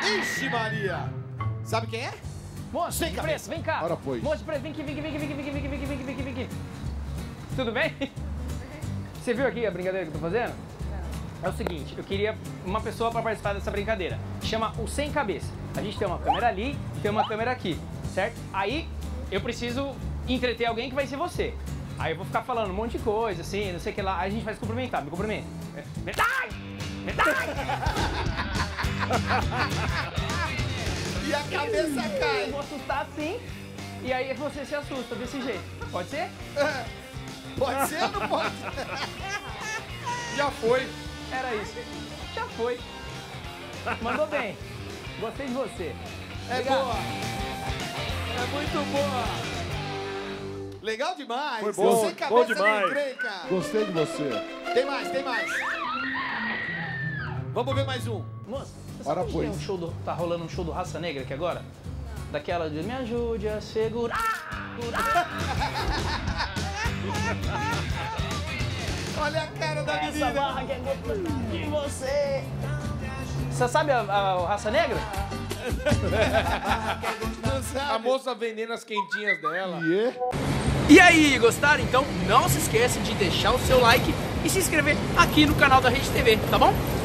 Ixi, Maria. Sabe quem é? Moço, Sem de cabeça. preto, vem cá. Ora, pois. Moço de preto, vem aqui, vem aqui, vem aqui, vem aqui, vem aqui, vem aqui, vem aqui, vem aqui, vem aqui. Tudo bem? Você viu aqui a brincadeira que eu tô fazendo? É o seguinte, eu queria uma pessoa para participar dessa brincadeira. Chama o Sem Cabeça. A gente tem uma câmera ali, tem uma câmera aqui, certo? Aí eu preciso entreter alguém que vai ser você. Aí eu vou ficar falando um monte de coisa, assim, não sei o que lá. Aí a gente vai se cumprimentar, me cumprimenta. Metade! Metade! E a cabeça Eu cai. vou assustar assim, e aí você se assusta desse jeito. Pode ser? Pode ser ou não pode? Já foi. Era isso. Já foi. Mandou bem. Gostei de você. É Obrigado. boa. É muito boa. Legal demais. Foi bom, Sem cabeça bom demais. nem encrenca. Gostei de você. Tem mais, tem mais. Vamos ver mais um. Moça, você Ora, sabe que tem pois. um show tá rolando um show do Raça Negra aqui agora? Daquela de me ajude a segurar. Olha a cara da Essa menina. barra que é gostosa de você. Você sabe o Raça Negra? Não sabe. A moça vendendo as quentinhas dela. E aí, gostaram? Então não se esqueça de deixar o seu like e se inscrever aqui no canal da Rede TV, tá bom?